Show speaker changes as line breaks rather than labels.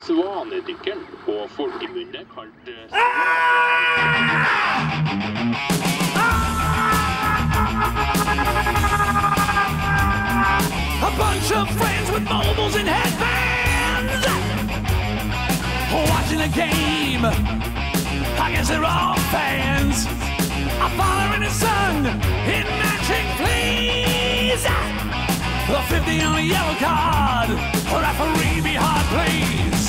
Svanedykkeren, på folkemunne kalt
A bunch of friends with mobiles and headbands watching a game. I guess they're all fans. A father and a son in matching please. A 50 on a yellow card. A referee be hard please.